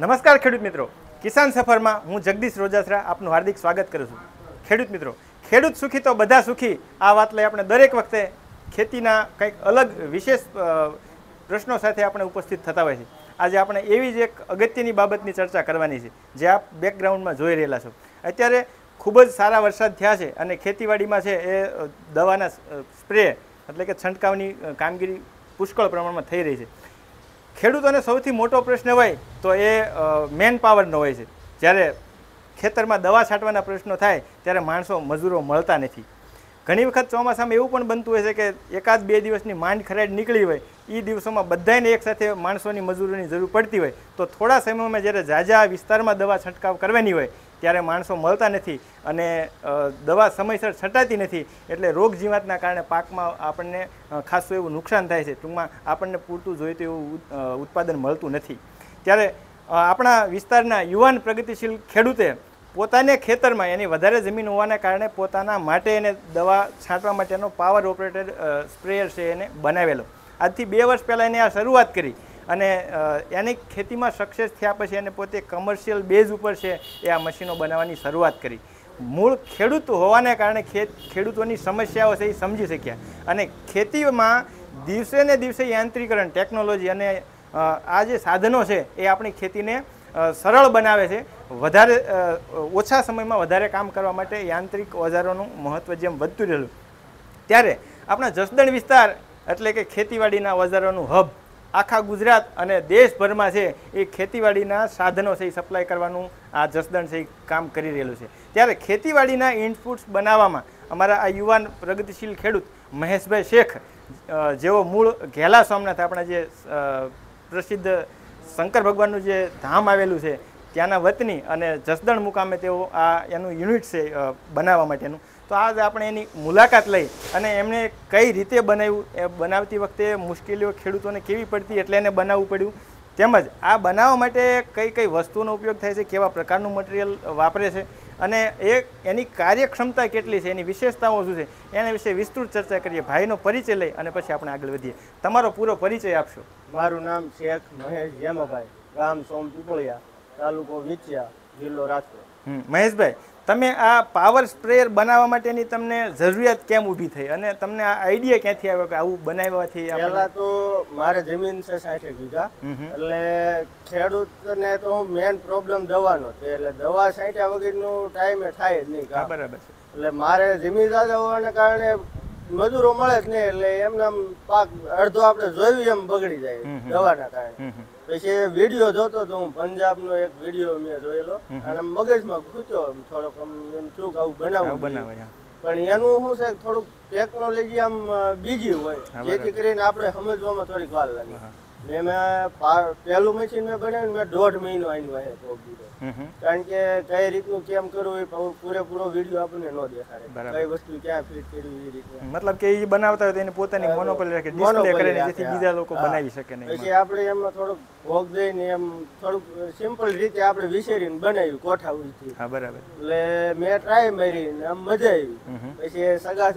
નમસ્કાર ખેડૂત મિત્રો, કિસાન સફરમાં હું જગદીશ રોજાસરા આપનું હાર્દિક સ્વાગત કરું છું। ખેડૂત મિત્રો, ખેડૂત સુખી તો બધા સુખી, આ વાત લઈ આપણે દરેક વખતે ખેતીના કંઈક અલગ વિશેષ પ્રશ્નો સાથે આપણે ઉપસ્થિત થતા હોય છે। આજે આપણે એવી જ એક અગત્યની બાબતની ચર્ચા કરવાની છે જે આપ બેકગ્રાઉન્ડમાં જોઈ રહેલા છો। અત્યારે ખૂબ જ સારા વરસાદ થયા છે અને ખેતીવાડીમાં છે એ દવાના સ્પ્રે એટલે કે છંટકાવની કામગીરી પુષ્કળ પ્રમાણમાં થઈ રહી છે। ખેડૂતોને સૌથી મોટો પ્રશ્ન હોય તો એ મેન પાવરનો હોય છે। જ્યારે ખેતરમાં દવા છાંટવાના પ્રશ્નો થાય ત્યારે માણસો મજૂરો મળતા નથી। ઘણી વખત ચોમાસામાં એવું પણ બનતું હોય છે કે એકાદ બે દિવસની માંડ ખરાડ નીકળી હોય એ દિવસોમાં બધાને એકસાથે માણસોની મજૂરીની જરૂર પડતી હોય તો થોડા સમયમાં જ્યારે ઝાઝા વિસ્તારમાં દવા છંટકાવ કરવાની હોય ત્યારે માણસો મળતા નથી અને દવા સમયસર છટાતી નથી, એટલે રોગ જીવાતના કારણે પાકમાં આપણને ખાસું એવું નુકસાન થાય છે। ટૂંકમાં આપણને પૂરતું જોઈતું એવું ઉત્પાદન મળતું નથી। ત્યારે આપણા વિસ્તારના યુવાન પ્રગતિશીલ ખેડૂતે પોતાને ખેતરમાં એની વધારે જમીન હોવાના કારણે પોતાના માટે એને દવા છાંટવા માટેનો પાવર ઓપરેટેડ સ્પ્રેયર છે એને બનાવેલો। આજથી 2 વર્ષ પહેલાં એને આ શરૂઆત કરી અને એની ખેતીમાં સક્સેસ થયા પછી એને પોતે કમર્શિયલ બેઝ ઉપર છે એ આ મશીનો બનાવવાની શરૂઆત કરી। મૂળ ખેડૂત હોવાને કારણે ખેડૂતોની સમસ્યાઓ છે એ સમજી શક્યા અને ખેતીમાં દિવસે ને દિવસે યાંત્રિકરણ ટેકનોલોજી અને આ જે સાધનો છે એ આપણી ખેતીને સરળ બનાવે છે। વધારે ઓછા સમયમાં વધારે કામ કરવા માટે યાંત્રિક ઓજારોનું મહત્ત્વ જેમ વધતું રહેલું ત્યારે આપણા જસદણ વિસ્તાર એટલે કે ખેતીવાડીના ઓજારોનું હબ આખા ગુજરાત અને દેશભરમાં છે એ ખેતીવાડીના સાધનો છે એ સપ્લાય કરવાનું આ જસદણ છે એ કામ કરી રહેલું છે। ત્યારે ખેતીવાડીના ઇનપુટ્સ બનાવવામાં અમારા આ યુવાન પ્રગતિશીલ ખેડૂત મહેશભાઈ શેખ, જેઓ મૂળ ઘેલા સોમનાથ આપણા જે પ્રસિદ્ધ શંકર ભગવાનનું જે ધામ આવેલું છે ત્યાંના વતની અને જસદણ મુકામે તેઓ આ એનું યુનિટ છે બનાવવા માટેનું, તો આજ આપણે એની મુલાકાત લઈ અને એમણે કઈ રીતે બનાવ્યું, એ બનાવતી વખતે મુશ્કેલીઓ ખેડૂતોને કેવી પડતી એટલે એને બનાવવું પડ્યું, તેમજ આ બનાવવા માટે કઈ કઈ વસ્તુનો ઉપયોગ થાય છે, કેવા પ્રકારનું મટીરિયલ વાપરે છે અને એની કાર્યક્ષમતા કેટલી છે, એની વિશેષતાઓ શું છે, એના વિશે વિસ્તૃત ચર્ચા કરીએ। ભાઈનો પરિચય લઈ અને પછી આપણે આગળ વધીએ। તમારો પૂરો પરિચય આપશો? મારું નામ શેખ મહેશ જેમાભાઈ, ગામ સોમપીપળિયા, તાલુકો વિછિયા, જિલ્લો રાજકોટ। મહેશભાઈ, તમે આ પાવર સ્પ્રેયર બનાવવા માટેની તમને જરૂરિયાત કેમ ઊભી થઈ અને તમને આ આઈડિયા ક્યાંથી આવ્યો કે આવું બનાવવાથી? પહેલા તો મારે જમીન છે 60 વીઘા, એટલે ખેડૂતને તો મેન પ્રોબ્લેમ દવાનો છે, એટલે દવા છાંટ્યા વગરનું ટાઈમે થાય જ નહીં। બરાબર છે। એટલે મારે જમીન દાદા હોવાને કારણે મજૂરો મળે જ નહીં, એટલે એમને પાક અડધો આપણે જોયું એમ બગડી જાય દવાના કારણે। પછી વિડીયો જોતો તો હું પંજાબનો એક વિડીયો મેં જોયેલો અને મગજમાં ખૂટ્યો થોડોક, એમ શું આવું બનાવવું પણ એનું શું છે થોડુંક ટેકનોલોજી આમ બીજી હોય જેથી કરીને આપણે સમજવામાં થોડીક વાર લાગે। મેં પહેલું મશીન મેં બનાવ્યું, મેં 1.5 મહિનો આની વાહે પોગ દીધો, કારણ કે કઈ રીતનું કેમ કરવું એ પૂરેપૂરો વિડીયો આપણને ન દેખાડે, કઈ વસ્તુ ક્યાં ફિટ કરવી એ રીતે। મતલબ કે એ બનાવતા હોય તો એને પોતાની મોનોપોલી રાખે, ડિસ્પ્લે કરે જેથી બીજા લોકો બનાવી શકે નહીં। પછી આપણે એમાં થોડુંક ભોગ દઈને એમ થોડુંક સિમ્પલ રીતે આપણે વિચારીને બનાવ્યું કોઠા ઉલથી। હા, બરાબર। એટલે મેં ટ્રાય મારી ને આમ મજા આવી। પછી સગા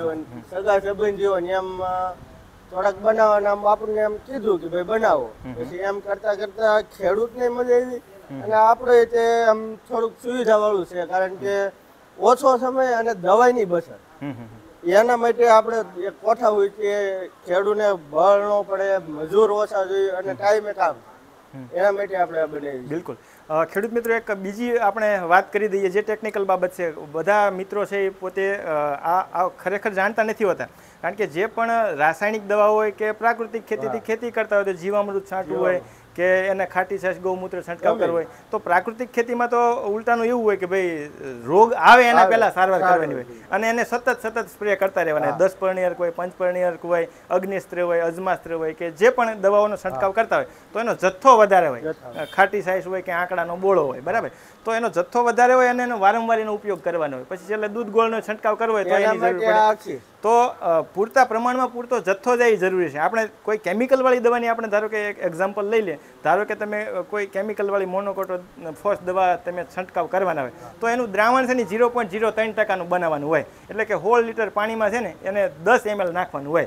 સંબંધ જેવો ને એમ થોડાક બનાવવાના આપણને એમ કીધું કે ભાઈ બનાવો, પછી એમ કરતા કરતા ખેડૂતને મજા આવી અને આપણે તે આમ થોડુંક સુવિધા વાળું છે, કારણ કે ઓછો સમય અને દવાની બચત। એના માટે આપણે એક કોઠા હોય કે ખેડૂતને બળ ન પડે, મજૂર ઓછા જોઈએ અને ટાઈમે કામ, એના માટે આપણે બનાવી। બિલકુલ। ખેડૂત મિત્રો, એક બીજી આપણે વાત કરી દઈએ જે ટેકનિકલ બાબત છે, બધા મિત્રો છે એ પોતે આ ખરેખર જાણતા નથી હોતા, કારણ કે જે પણ રાસાયણિક દવા હોય કે પ્રાકૃતિક ખેતીથી ખેતી કરતા હોય તો જીવામૃત છાંટવું હોય કે એને ખાટી છાશ ગૌમૂત્ર છંટકાવ કરવો હોય, તો પ્રાકૃતિક ખેતીમાં તો ઉલટાનું એવું હોય કે ભાઈ રોગ આવે એના પહેલા સારવાર કરવાની હોય અને એને સતત સ્પ્રે કરતા રહેવાના। 10 પરણિયર હોય, 5 પરણિયર હોય, અગ્નિસ્ત્ર હોય, અજમાસ્ત્ર હોય કે જે પણ દવાઓનો છંટકાવ કરતા હોય તો એનો જથ્થો વધારે હોય, ખાટી છાશ હોય કે આંકડાનો બોળો હોય, બરાબર, તો એનો જથ્થો વધારે હોય અને એનો વારંવાર એનો ઉપયોગ કરવાનો હોય। પછી છેલ્લે દૂધ ગોળનો છંટકાવ કરવો હોય તો એની જરૂર પડે, તો પૂરતા પ્રમાણમાં પૂરતો જથ્થો જ એ જરૂરી છે। આપણે કોઈ કેમિકલ વાળી દવાની આપણે ધારો કે એક એક્ઝામ્પલ લઈ લે, ધારો કે તમે કોઈ કેમિકલ વાળી મોનોકોટો ફોર્સ દવા તમે છંટકાવ કરવાના હોય તો એનું દ્રાવણ છે ને 0.03% બનાવવાનું હોય, એટલે કે 1/2 લીટર પાણીમાં છે ને એને 10 ml નાખવાનું હોય।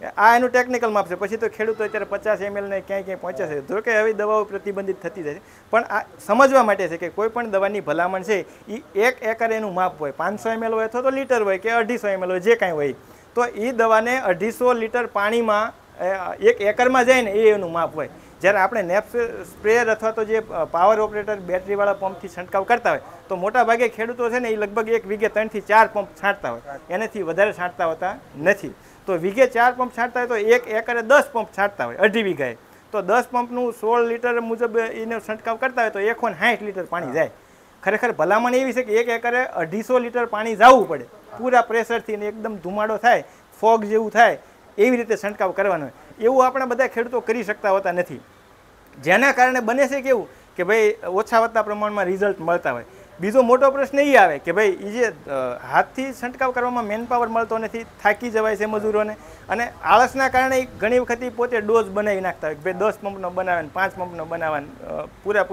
આ એનું ટેકનિકલ માપ છે. પછી તો ખેડૂતો અત્યારે 50 ml ને ક્યાંય પહોંચે છે. જો કે હવે દવાઓ પ્રતિબંધિત થતી જાય છે, પણ આ સમજવા માટે છે કે કોઈ પણ દવાની ભલામણ છે એ 1 એકર એનું માપ હોય. 500 ml હોય અથવા તો લીટર હોય કે 250 ml હોય, જે કાંઈ હોય, તો એ દવાને 250 લીટર પાણીમાં 1 એકરમાં જાય ને એ એનું માપ હોય. જ્યારે આપણે નેપ સ્પ્રેયર અથવા તો જે પાવર ઓપરેટર બેટરીવાળા પંપથી છંટકાવ કરતા હોય તો મોટા ભાગે ખેડૂતો છે ને એ લગભગ 1 વીઘે 3 થી 4 પંપ છાંટતા હોય, એનાથી વધારે છાંટતા હોતા નથી. તો વીઘે 4 પંપ છાંટતા હોય તો 1 એકરે 10 પંપ છાંટતા હોય, 2.5 વીઘાએ, તો 10 પંપનું 16 લીટર મુજબ એને છંટકાવ કરતા હોય તો 160 લીટર પાણી જાય. ખરેખર ભલામણ એવી છે કે 1 એકરે 250 લીટર પાણી જવું પડે, પૂરા પ્રેશરથી ને એકદમ ધુમાડો થાય, ફોગ જેવું થાય, એવી રીતે છંટકાવ કરવાનો હોય. એવું આપણે બધા ખેડૂતો કરી શકતા હોતા નથી, જેના કારણે બને છે કેવું કે ભાઈ ઓછા વધતા પ્રમાણમાં રિઝલ્ટ મળતા હોય. બીજો મોટો પ્રશ્ન એ આવે કે ભાઈ એ જે હાથથી છંટકાવ કરવામાં મેન પાવર મળતો નથી, થાકી જવાય છે મજૂરોને, અને આળસના કારણે ઘણી વખત પોતે ડોઝ બનાવી નાખતા હોય કે ભાઈ 10 પંપનો બનાવે, 5 પંપનો બનાવવાનું, પૂરા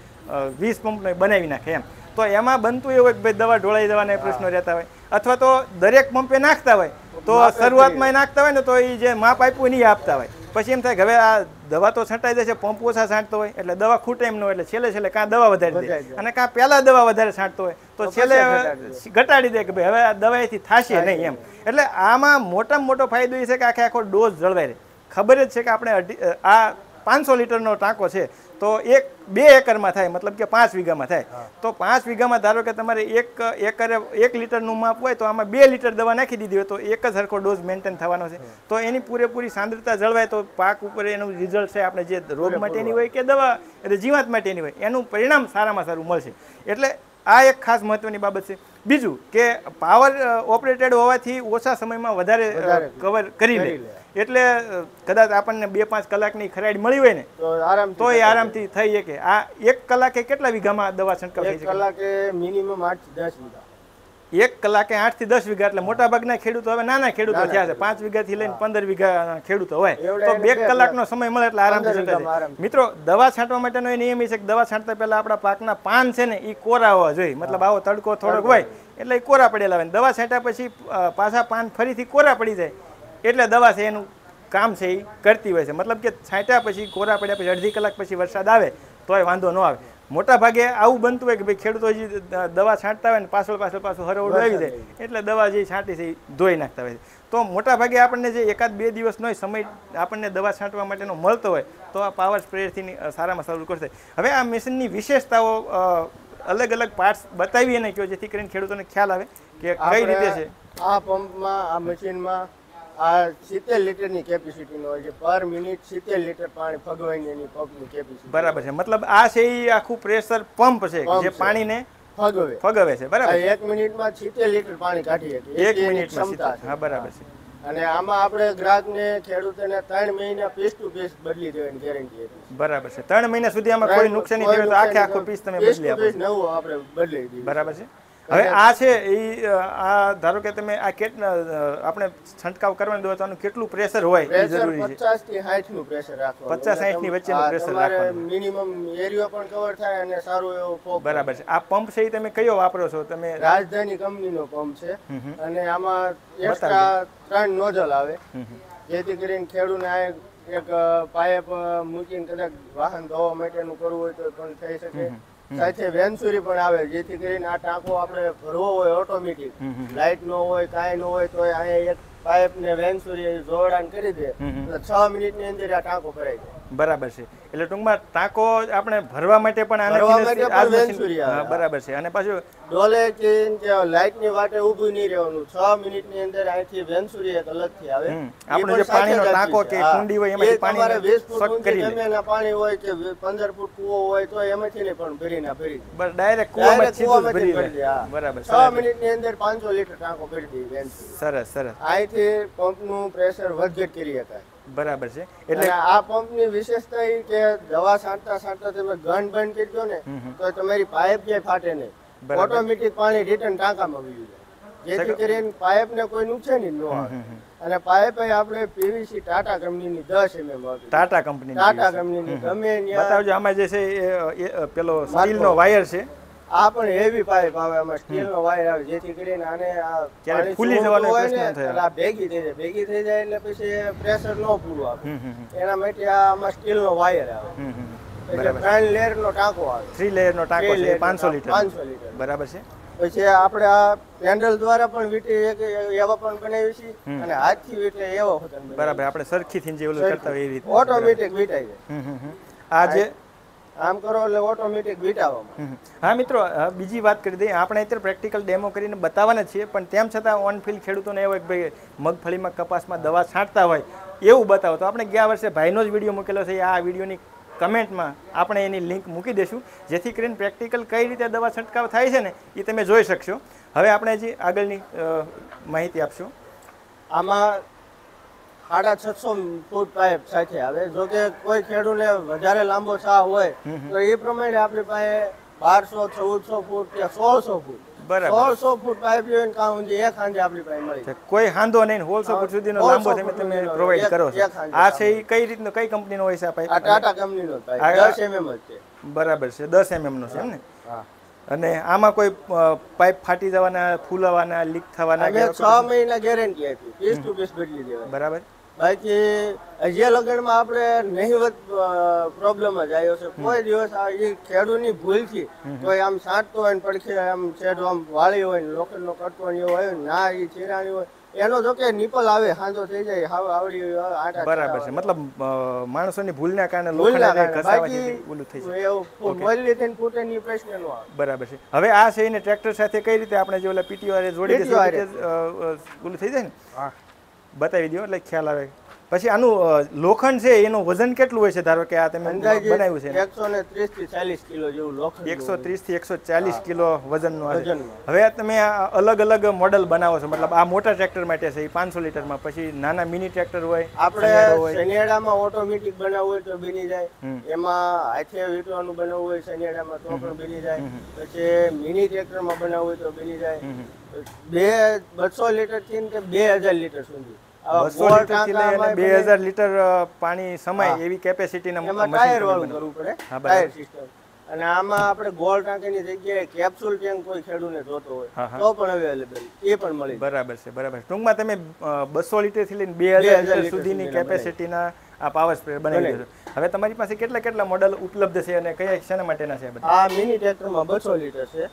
20 પંપનો બનાવી નાખે એમ. તો એમાં બનતું એવું હોય કે ભાઈ દવા ઢોળાઈ જવાના પ્રશ્નો રહેતા હોય, અથવા તો દરેક પંપે નાખતા હોય તો શરૂઆતમાં નાખતા હોય ને તો એ જે માપ આપ્યું નહીં આપતા હોય. પછી એમ થાય કે હવે આ દવા તો છંટાઈ જાય છે, પંપ ઓછા છાંટતો હોય એટલે દવા ખૂટે એમ ન હોય, એટલે છેલ્લે કાં દવા વધારી દે અને કાં પહેલાં દવા વધારે છાંટતો હોય તો છેલ્લે ઘટાડી દે કે ભાઈ હવે આ દવાથી થશે નહીં એમ. એટલે આમાં મોટામાં મોટો ફાયદો એ છે કે આખો ડોઝ જળવાઈ રહે. ખબર જ છે કે આપણે આ 500 લીટરનો ટાંકો છે તો 2 એકરમાં થાય, મતલબ કે 5 વીઘામાં થાય. તો 5 વીઘામાં ધારો કે તમારે 1 એકરે 1 લીટરનું માપ હોય તો આમાં 2 લીટર દવા નાખી દીધી હોય તો એક જ સરખો ડોઝ મેન્ટેન થવાનો છે. તો એની પૂરેપૂરી સાંદ્રતા જળવાય તો પાક ઉપર એનું રિઝલ્ટ છે આપણે જે રોગ માટેની હોય કે દવા એટલે જીવાત માટેની હોય એનું પરિણામ સારામાં સારું મળશે. એટલે આ એક ખાસ મહત્વની બાબત છે. બીજું કે પાવર ઓપરેટેડ હોવાથી ઓછા સમયમાં વધારે કવર કરી લે, એટલે કદાચ આપણને 2-5 કલાકની ખરાડ મળી હોય ને તો એ આરામથી થઈ શકે. આ 1 કલાકે કેટલા વીઘામાં દવા છંટકાવ થઈ શકે? 1 કલાકે મિનિમમ 8 થી 10 વીઘા. 1 કલાકે 8 થી 10 વીઘા, એટલે મોટા ભાગના ખેડૂતો હવે નાના ખેડૂતો થયા છે, 5 વીઘાથી લઈને 15 વીઘા ખેડૂતો હોય તો 2 કલાકનો સમય મળે એટલે આરામથી છંટાય. મિત્રો, દવા છાંટવા માટેનો એ નિયમ એ છે કે દવા છાંટતા પહેલા આપણા પાકના પાન છે ને એ કોરા હોવા જોઈએ, મતલબ આવો તડકો થોડોક હોય એટલે એ કોરા પડેલા હોય. દવા છાંટ્યા પછી પાછા પાન ફરીથી કોરા પડી જાય એટલે દવા છે એનું કામ છે એ કરતી હોય છે. મતલબ કે છાંટ્યા પછી કોરા પડ્યા પછી અડધી કલાક પછી વરસાદ આવે તોય વાંધો ન આવે. મોટા ભાગે આવું બનતું હોય કે ભાઈ ખેડૂતો હજી દવા છાંટતા હોય ને પાછળ હરોળ આવી જાય એટલે દવા જે છાંટી છે એ ધોઈ નાખતા હોય છે. તો મોટા ભાગે આપણને જે 1-2 દિવસનો સમય આપણને દવા છાંટવા માટેનો મળતો હોય તો આ પાવર સ્પ્રેયરથી સારામાં સારું કરશે. હવે આ મશીનની વિશેષતાઓ અલગ અલગ પાર્ટ્સ બતાવી અને કહો જેથી કરીને ખેડૂતોને ખ્યાલ આવે કે કઈ રીતે છે. આ પંપમાં આ મશીનમાં આ 70 લીટરની કેપેસિટીનો હોય છે, પર મિનિટ 70 લીટર પાણી ફગવાઈને એની પંપની કેપેસિટી. બરાબર છે, મતલબ આ છે એ આખું પ્રેશર પંપ છે જે પાણીને ફગવે છે. બરાબર, 1 મિનિટમાં 70 લીટર પાણી કાઢી શકે 1 મિનિટમાં. હા, બરાબર છે. અને આમાં આપણે ગ્રાહકને ખેડૂતોને 3 મહિના પીસ ટુ પીસ બદલી દેવાની ગેરંટી હતી. બરાબર છે, 3 મહિના સુધી આમાં કોઈ નુકસાની થયું તો આખો પીસ તમે બદલી આપો. નવું આપણે બદલી દીધું. બરાબર છે. હવે આ છે એ આ ધારો કે તમે આ આપણે છંટકાવ કરવાની દવા તો આનું કેટલું પ્રેશર હોય એ જરૂરી છે? 50 થી 60 નું પ્રેશર રાખવાનું. 50-60 ની વચ્ચેનું પ્રેશર રાખવાનું. મિનિમમ એરિયો પણ કવર થાય અને સારું એવો ફોગ. બરાબર છે. આ પંપ છે એ તમે કયો વાપરો છો? તમે રાજધાની કંપનીનો પંપ છે અને આમાં એક્સ્ટ્રા 3 નોઝલ આવે જેથી કરીને ખેડૂતને આ એક પાઇપ મૂકીને કદાચ વાહન ધોવા માટેનું કરવું હોય તો પણ થઈ શકે. સાથે વેન્સુરી પણ આવે જેથી કરીને આ ટાંકો આપણે ભરવો હોય ઓટોમેટિક, લાઇટ નો હોય કાંઈ ન હોય તો અહીંયા એક પાઇપ ને વેન્સુરી જોડાણ કરી દે તો 6 મિનિટની અંદર આ ટાંકો ભરાઈ જાય. બરાબર છે. એટલે ટૂંકમાં ટાંકો આપણે ભરવા માટે પણ બરાબર છે. અને પાછું ડોલે કે લાઇટ ની વાટે ઊભું નહીં રહેવાનું, 6 મિનિટની અંદર અહીંથી વેન્સુરી એક અલગથી આવે. આપણો જે પાણીનો ટાંકો કે કુંડી હોય એમાંથી પાણી 20 ફૂટ જમીનના પાણી હોય કે 15 ફૂટ કૂવો હોય તો એમાંથી ને પણ ભરી બસ ડાયરેક્ટ કૂવામાં સીધું ભરી દે. બરાબર. 6 મિનિટની અંદર 500 લીટર ટાંકો ભરી દે વેન્સુરી. સરસ સરસ. અહીંથી પંપનું પ્રેશર વધઘટ કરી શકાય. બરાબર છે. એટલે આ પંપની વિશેષતા એ કે દવા છાંટતા તમે ગન બંધ કરી દો ને તો તમારી પાઇપ જે ફાટે નહીં, ઓટોમેટિક પાણી રિટર્ન ટાંકામાં વહી જાય જેથી કરીને પાઇપને કોઈ નુકસાની ન આવે. અને પાઇપ આપણે પીવીસી ટાટા કંપનીની 10 mm આપી. ટાટા કંપનીની ગમે ત્યાં બતાવજો. આમાં જે છે એ પેલો સ્ટીલનો વાયર છે આ પણ હેવી પાઇપ આવે, આમાં સ્ટીલનો વાયર આવે, જેથી કરીને આને ક્યારેક ફૂલી જવાનો પ્રશ્ન ન થાય. આ ભેગી થઈ જાય, ભેગી થઈ જાય એટલે પછી પ્રેશર ન પૂરું આવે. એના માટે આમાં સ્ટીલનો વાયર આવે. એટલે 3 લેયરનો ટાંકો આવે. 3 લેયરનો ટાંકો છે, 500 લીટર. 500 લીટર બરાબર છે. પછી આપણે આ પેન્ડલ દ્વારા પણ વીટી એવા પણ બનાવી છે, અને હાથથી વીટે એવા હોતા. બરાબર, આપણે સરખીથી જે ઓલું કરતા હોય એ રીતે ઓટોમેટિક વીટાઈ જાય. આ જે આમ કરો એટલે ઓટોમેટિક વીટાવામાં. હા મિત્રો, બીજી વાત કરી દઈએ, આપણે અત્યારે પ્રેક્ટિકલ ડેમો કરીને બતાવવાના છીએ, પણ તેમ છતાં ઓન ફિલ્ડ ખેડૂતોને એવું કે ભાઈ મગફળીમાં કપાસમાં દવા છાંટતા હોય એવું બતાવો. તો આપણે ગયા વર્ષે ભાઈનો જ વિડીયો મૂકેલો છે, આ વિડીયોની કમેન્ટમાં આપણે એની લિંક મૂકી દઈશું, જેથી કરીને પ્રેક્ટિકલ કઈ રીતે દવા છંટકાવ થાય છે ને એ તમે જોઈ શકશો. હવે આપણે હજી આગળની માહિતી આપશું. આમાં 650 ફૂટ પાઇપ સાથે આવે. જો કે કોઈ ખેડૂતને વધારે લાંબો છા હોય તો એ પ્રમાણે આપણી પાસે 1200 1400 ફૂટ કે 1600 ફૂટ, બરાબર 1600 ફૂટ પાઇપ જોઈને કામ એક હાંજે આપણી પાસે મળી જાય. કોઈ વાંધો નહીં. 1600 ફૂટ સુધીનો લાંબો તમે પ્રોવાઈડ કરો છો. આ છે એ કઈ રીતનો, કઈ કંપનીનો હોય છે આ પાઇપ? આ ટાટા કંપનીનો પાઇપ 10 mm જ છે. બરાબર છે, 10 mm નો છે એમ ને? હા. અને આમાં કોઈ પાઇપ ફાટી જવાના, ફૂલવાના, લીક થવાના? 6 મહિના ગેરંટી આપી, પીસ ટુ પીસ બદલી દેવાય. બરાબર. બાકી જે લગનમાં આપણે નહીવત પ્રોબ્લેમ જ આવ્યો છે. કોઈ દિવસ એ ખેડૂતની ભૂલથી કોઈ આમ છાંટતો હોય ને પડખે આમ છેડો આમ વાળી હોય ને લોખંડનો કટકો ને એવો હોય ના એ ચીરાણી હોય, એનો જો કે નિપલ આવે હાંજો થઈ જાય, હાવ આવડી આટા. બરાબર છે, મતલબ માણસોની ભૂલના કારણે લોખંડને ઘસાવાથી ઓલું થઈ જાય. એવું મોલ્લી થઈને ફૂટે ની પ્રશ્ન ન આવે. બરાબર છે. હવે આ છે એને ટ્રેક્ટર સાથે કઈ રીતે આપણે જે ઓલા પીટીઓ જોડી દે ઓલું થઈ જાય ને, બતાવી દો એટલે ખ્યાલ આવે. પછી આનું લોખંડ છે એનું વજન કેટલું હોય છે? ધારો કે આ તમે બનાવ્યું છે 130 થી 40 કિલો જેવું લોખંડ. 130 થી 140 કિલો વજનનું આવે. હવે તમે અલગ અલગ મોડલ બનાવો છો, મતલબ આ મોટા ટ્રેક્ટર માટે છે એ 500 લીટરમાં, પછી નાના મિની ટ્રેક્ટર હોય, આપણે શનિયાળામાં ઓટોમેટિક બનાવવું હોય તો બની જાય, એમાં હાથે વીટવાનું બનાવવું હોય શનિયાળામાં તો પણ બની જાય, પછી મિની ટ્રેક્ટરમાં બનાવવું હોય તો બની જાય. 200 લીટર થી 2000 લીટર સુધી 200 લીટર થી લઈને 2000 લીટર પાણી સમાય એવી કેપેસિટીના ટાયર વાળું કરવું પડે, ટાયર સિસ્ટમ. અને આમાં આપણે ગોળ ટાંકીની જગ્યાએ કેપ્સ્યુલ ટેન્ક કોઈ ખેડૂતને જોતો હોય તો પણ અવેલેબલ એ પણ મળી. બરાબર છે, બરાબર. ટૂંકમાં તમે 200 લીટર થી લઈને 2000 લીટર સુધીની કેપેસિટીના આ પાવર સ્પ્રે બનાવી દીધો. હવે તમારી પાસે કેટલા મોડલ ઉપલબ્ધ છે અને કયા શેના માટેના છે? આ મિની ટ્રેક્ટરમાં 200 લીટર છે,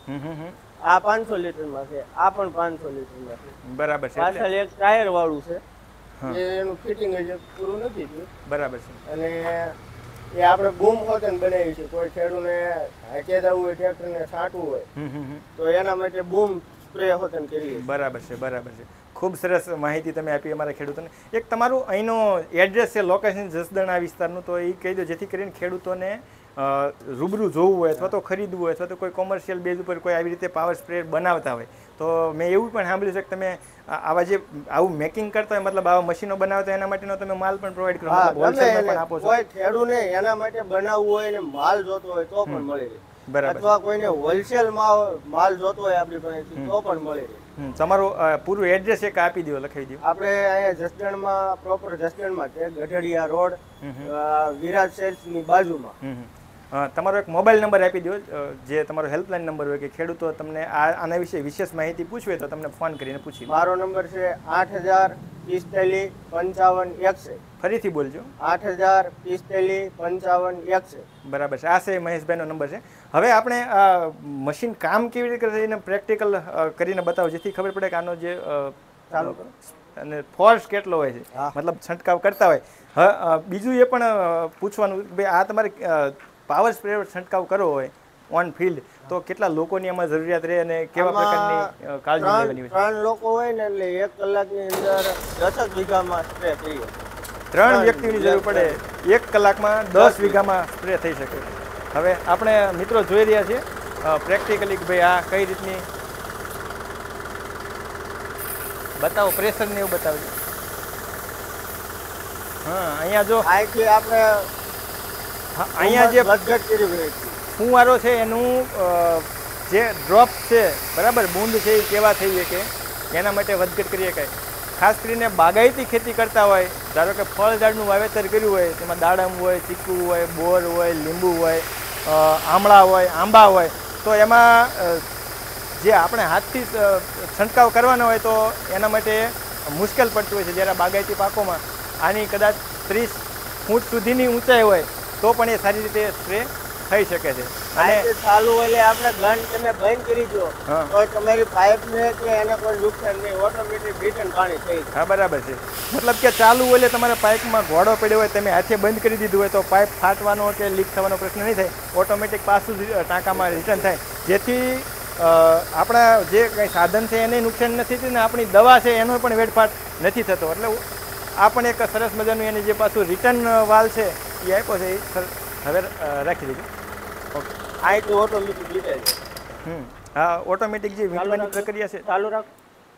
આ 500 લીટરમાં છે, આ પણ 500 લીટરમાં છે. બરાબર છે. પાછળ એક ટાયર વાળું છે, એનું ફિટિંગ જ પૂરું નથી થયું. બરાબર છે. અને એ આપણે બૂમ હોતન બનાવી છે. કોઈ ખેડૂતને હાથે જવું હોય, ટ્રેક્ટરને છાંટવું હોય તો એના માટે બૂમ સ્પ્રે હોતન કરીએ. બરાબર છે, બરાબર છે. ખૂબ સરસ માહિતી તમે આપી અમારા ખેડૂતોને. એક તમારું અહીંનો એડ્રેસ છે, લોકેશન જસદણ આ વિસ્તારનું, તો એ કહી દો જેથી કરીને ખેડૂતોને રૂબરૂ જોવું હોય અથવા તો ખરીદવું હોય અથવા તો કોઈ કોમર્શિયલ બેઝ ઉપર કોઈ આવી રીતે પાવર સ્પ્રે બનાવતા હોય તો મેં એવું પણ સાંભળ્યું છે કે તમે આવા જે આવું મેકિંગ કરતા હોય, મતલબ આવા મશીનો બનાવતા એના માટેનો તમે માલ પણ પ્રોવાઈડ કરો, હોલસેલમાં પણ આપો છો? કોઈ ખેડૂતને એના માટે બનાવવું હોય ને માલ જોતો હોય તો પણ મળી રહે. બરાબર. અથવા કોઈને હોલસેલ માલ જોતો હોય આપણી પાસેથી તો પણ મળી રહે. તમારું પૂરું એડ્રેસ એક આપી દો, લખાઈ દો. આપણે અહીંયા જસદણમાં, પ્રોપર જસદણમાં છે, ગઢડિયા રોડ, વિરાજ સેલ્સની બાજુમાં. તમારો એક મોબાઈલ નંબર આપી દો, જે તમારો હેલ્પલાઇન નંબર હોય કે ખેડૂતો તમને આના વિશે વિશેષ માહિતી પૂછવી હોય તો તમને ફોન કરીને પૂછી. મારો નંબર છે 80455561. ફરીથી બોલજો. 80455561. બરાબર છે. આ છે મહેશભાઈનો નંબર છે. હવે આપણે મશીન કામ કેવી રીતે કરે એને પ્રેક્ટિકલ કરીને બતાવો, જેથી ખબર પડે કે આનો જે અને ફોર્સ કેટલો હોય છે, મતલબ છંટકાવ કરતા હોય. બીજું એ પણ પૂછવાનું કે ભાઈ આ તમારે પાવર સ્પ્રે છંટકાવ કરવો હોય ઓન ફિલ્ડ તો કેટલા લોકોની આમાં જરૂરિયાત રહે અને કેવા પ્રકારની કાળજી લેવાની હોય? 3 લોકો હોય ને એટલે 1 કલાકની અંદર 10 વીઘામાં સ્પ્રે થઈ જાય. 3 વ્યક્તિની જરૂર પડે, 1 કલાકમાં 10 વીઘામાં સ્પ્રે થઈ શકે. હવે આપણે મિત્રો જોઈ રહ્યા છીએ પ્રેક્ટિકલી કે ભાઈ આ કઈ રીતની બતાવો, પ્રેશર ને એવું બતાવજો. હા, અહીંયા જો અહીંથી આપણે અહીંયા જે ફુવારો છે એનું જે ડ્રોપ છે, બરાબર, બૂંદ છે એ કેવા થઈ શકે એના માટે વધઘટ કરી શકાય. ખાસ કરીને બાગાયતી ખેતી કરતા હોય, ધારો કે ફળ ઝાડનું વાવેતર કર્યું હોય, તેમાં દાડમ હોય, ચીકુ હોય, બોર હોય, લીંબુ હોય, આમળા હોય, આંબા હોય, તો એમાં જે આપણે હાથથી છંટકાવ કરવાનો હોય તો એના માટે મુશ્કેલ પડતું હોય છે. જ્યારે બાગાયતી પાકોમાં આની કદાચ 30 ફૂટ સુધીની ઊંચાઈ હોય તો પણ એ સારી રીતે સ્પ્રે થઈ શકે છે. અને ચાલુ એટલે આપણે ગન તમે બંધ કરી દો તો તમારી પાઇપને કે એને કોઈ નુકસાન નહીં, ઓટોમેટિક રિટર્ન પાણી થઈ જાય. હા બરાબર છે. મતલબ કે ચાલુ હોય એટલે તમારા પાઇપમાં ઘોડો પડ્યો હોય, તમે હાથે બંધ કરી દીધું હોય તો પાઇપ ફાટવાનો કે લીક થવાનો પ્રશ્ન નહીં થાય, ઓટોમેટિક પાછું ટાંકામાં રિટર્ન થાય. જેથી આપણા જે કંઈ સાધન છે એને નુકસાન નથી થતું ને આપણી દવા છે એનો પણ વેડફાટ નથી થતો. એટલે આ પણ એક સરસ મજાનું એની જે પાછું રિટર્ન વાલ છે એ આપ્યો છે, એ હવે રાખી દીધું. ઓકે, આ તો ઓટોમેટિક લીધે છે. હા, ઓટોમેટિક જે વીંટવાની પ્રક્રિયા છે ચાલુ રાખ.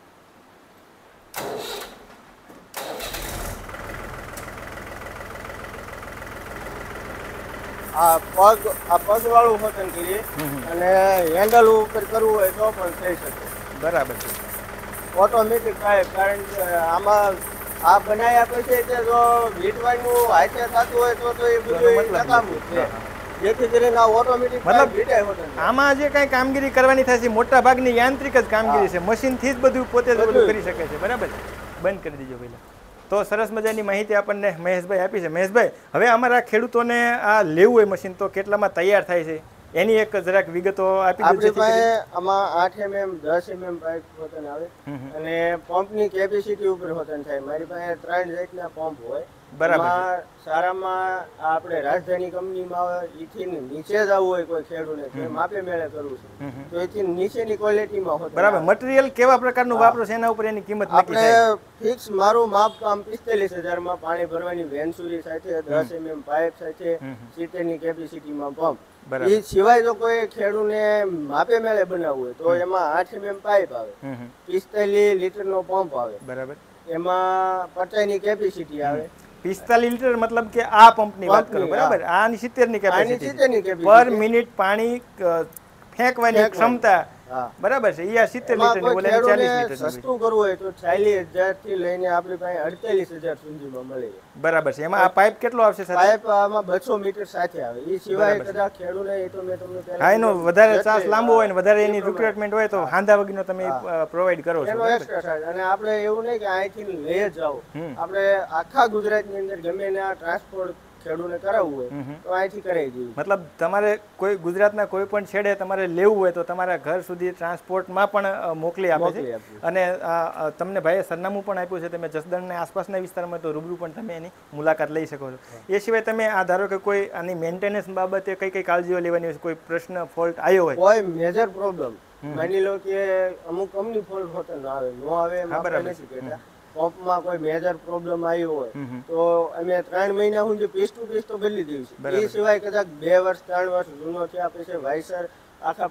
આ પગ વાળું હોતન કરીએ અને હેન્ડલ ઉપર કરવું હોય તો પણ થઈ શકે. બરાબર છે. ઓટોમેટિક થાય, કારણ કે આમાં આ બનાવ્યા પછી કે જો વીટવાનું હાથે થતું હોય તો એ બધું નકામું છે. જેથી કરીને આ ઓટોમેટિક મતલબ આમાં જે કાંઈ કામગીરી કરવાની થાય છે મોટા ભાગની યાંત્રિક જ કામગીરી છે, મશીનથી જ બધું પોતે જ બધું કરી શકે છે. બરાબર, બંધ કરી દીજો પહેલાં. તો સરસ મજાની માહિતી આપણને મહેશભાઈ આપી છે. મહેશભાઈ, હવે અમારા ખેડૂતોને આ લેવું હોય મશીન તો કેટલામાં તૈયાર થાય છે એની એક જરાક વિગતો આપી આપણી પાસે આમાં 8 mm 10 mm પાઇપ હોતન આવે અને પંપની કેપેસિટી ઉપર હોતન થાય. મારી પાસે 3 જાતના પંપ હોય. બરાબર. સારામાં આપણે રાજધાની કંપનીમાં એથી નીચે જ આવવું હોય કોઈ ખેડૂતને તો માપે મેળે કરવું છે તો એથી નીચેની ક્વોલિટીમાં હોય. બરાબર. મટીરિયલ કેવા પ્રકારનું વાપરો છે એના ઉપર એની કિંમત નક્કી થાય. આપણે ફિક્સ મારું માપ કામ 45000 માં પાણી ભરવાની વેન્સુરી સાથે 10 mm પાઇપ સાથે 70 ની કેપેસિટીમાં પંપ. એ સિવાય જો કોઈ ખેડૂતને માપે મેળે બનાવવું હોય તો એમાં 8 mm પાઇપ આવે, 45 લીટરનો પંપ આવે. બરાબર. એમાં 50 ની કેપેસિટી આવે. 45 લીટર મતલબ કે આ પંપની વાત કરો. બરાબર. આની 70 ની કેપેસિટી પર મિનિટ પાણી ફેંકવાની ક્ષમતા. બરાબર છે. એ 70 લીટર ની બોલે 40 લીટર. સસ્તું કરવું હોય તો 40000 થી લઈને આપણી પાસે 48000 સુધીમાં મળે. બરાબર છે. એમાં આ પાઇપ કેટલો આવશે સર? પાઇપ આમાં 200 મીટર સાથે આવે. એ સિવાય કદાચ ખેડૂતને એ તો મેં તમને પહેલા હા, એનો વધારે ચાર્જ લાંબો હોય ને વધારે એની રિક્વાયરમેન્ટ હોય તો હાંધા વગરનો તમે પ્રોવાઈડ કરો છો. એનો એક્સ્ટ્રા ચાર્જ. અને આપણે એવું નહીં કે અહીંથી લઈ જ જાઓ, આપણે આખા ગુજરાતની અંદર ગમે ને આ ટ્રાન્સપોર્ટ ખેડૂતને કરાવવું હોય તો અહીંથી કરાવી દઈએ. મતલબ તમારે કોઈ ગુજરાતના કોઈ પણ છેડે તમારે લેવું હોય તો તમારા ઘર સુધી ટ્રાન્સપોર્ટમાં પણ મોકલી આપે છે. અને તમને ભાઈએ સરનામું પણ આપ્યું છે, તમે જસદણને આસપાસના વિસ્તારમાં તો રૂબરૂ પણ તમે એની મુલાકાત લઈ શકો છો. એ સિવાય તમે આ ધારો કે કોઈ આની મેન્ટેનન્સ બાબતે કઈ કઈ કાળજીઓ લેવાની હોય, કોઈ પ્રશ્ન ફોલ્ટ આવ્યો હોય, કોઈ મેજર પ્રોબ્લેમ માની લો કે અમુક કંપની ફોલ્ટ હોતો ન આવે નથી કહેતા, પંપમાં કોઈ મેજર પ્રોબ્લેમ આવ્યો હોય તો અમે 3 મહિના સુધી પીસ ટુ પીસ તો બદલી દઈએ છીએ. એ સિવાય કદાચ 2 વર્ષ 3 વર્ષ જૂનો થયા પછી વાઇસર આખા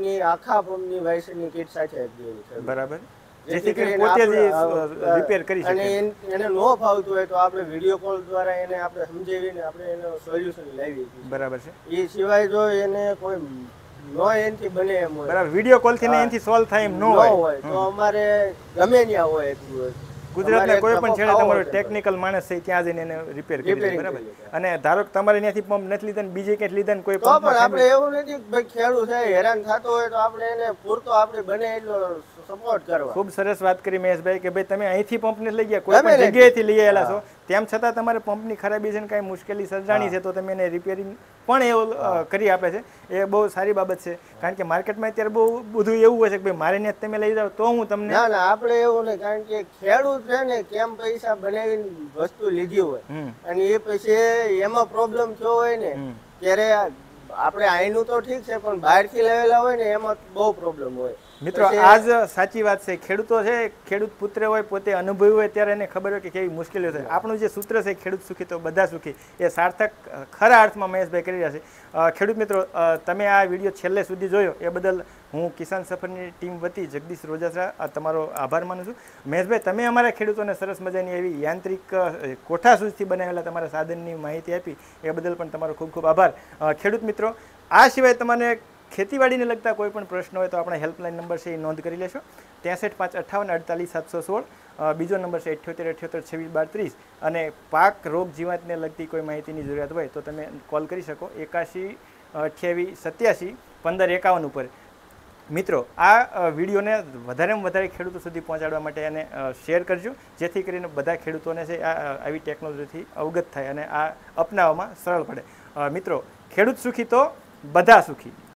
પંપની વાઇસરની કિટ સાથે આપી દઈએ છીએ. બરાબર. જેથી કરીને પોતે જ રિપેર કરી શકે. અને એને નો ફાવતું હોય તો આપણે વિડિયો કોલ દ્વારા એને આપણે સમજાવીને આપણે એનો સોલ્યુશન લાવીએ છીએ. બરાબર છે. એ સિવાય જો એને કોઈ નો એનથી બને એમ હોય, બરાબર, વિડિયો કોલ થી એનથી સોલ્વ થાય એમ ન હોય તો અમારે ગમે ત્યાં હોય એટલું હોય ગુજરાતના કોઈ પણ છેડે તમારો ટેકનિકલ માણસ છે ત્યાં જઈને એને રિપેર કરી દે. બરાબર. અને ધારો કે તમારે ત્યાંથી પંપ નથી લીધા ને બીજે ક્યાંક લીધા ને કોઈ તો પણ આપણે એવું નથી કે ભાઈ ખેડૂત છે હેરાન થતો હોય તો આપણે એને પૂરતો આપણે બને એટલો સપોર્ટ કરવા. ખૂબ સરસ વાત કરી મહેશભાઈ કે ભાઈ તમે અહીંથી પંપને લઈ ગયા, કોઈ પણ જગ્યાએથી લઈ આવેલા છો, તેમ છતાં તમારે પંપની ખરાબી છે ને કાંઈ મુશ્કેલી સર્જાણી છે તો તમે એને રિપેરિંગ પણ એવું કરી આપે છે. એ બહુ સારી બાબત છે. કારણ કે માર્કેટમાં અત્યારે બહુ બધું એવું હોય છે કે ભાઈ મારે ત્યાં તમે લઈ જાઓ તો હું તમને. ના ના, આપણે એવું નહીં. કારણ કે ખેડૂત છે ને કેમ પૈસા બનાવીને વસ્તુ લીધી હોય અને એ પછી એમાં પ્રોબ્લેમ થયો હોય ને ત્યારે આપણે અહીંનું તો ઠીક છે પણ બહારથી લાવેલા હોય ને એમાં બહુ પ્રોબ્લેમ હોય. મિત્રો, આજ સાચી વાત છે. ખેડૂતો છે, ખેડૂત પુત્ર હોય, પોતે અનુભવી હોય ત્યારે એને ખબર હોય કે કેવી મુશ્કેલીઓ થાય. આપણું જે સૂત્ર છે ખેડૂત સુખી તો બધા સુખી, એ સાર્થક ખરા અર્થમાં મહેશભાઈ કરી રહ્યા છે. ખેડૂત મિત્રો, તમે આ વિડીયો છેલ્લે સુધી જોયો એ બદલ હું કિસાન સફરની ટીમ વતી જગદીશ રોજાસરા તમારો આભાર માનું છું. મહેશભાઈ, તમે અમારા ખેડૂતોને સરસ મજાની એવી યાંત્રિક કોઠા સૂઝથી બનાવેલા તમારા સાધનની માહિતી આપી એ બદલ પણ તમારો ખૂબ ખૂબ આભાર. ખેડૂત મિત્રો, આ સિવાય તમને ખેતીવાડીને લગતા કોઈ પણ પ્રશ્ન હોય તો આપણા હેલ્પલાઇન નંબર છે એ નોંધ કરી લેશો. 63 558 48 716. બીજો નંબર છે 78 78 26 12 30. અને પાક રોગ જીવાતને લગતી કોઈ માહિતીની જરૂરિયાત હોય તો તમે કોલ કરી શકો. 81 28 87 1551 ઉપર. મિત્રો આ વિડીયોને વધારેમાં વધારે ખેડૂતો સુધી પહોંચાડવા માટે એને શેર કરજો, જેથી કરીને બધા ખેડૂતોને છે આવી ટેકનોલોજીથી અવગત થાય અને આ અપનાવવામાં સરળ પડે. મિત્રો ખેડૂત સુખી તો બધા સુખી.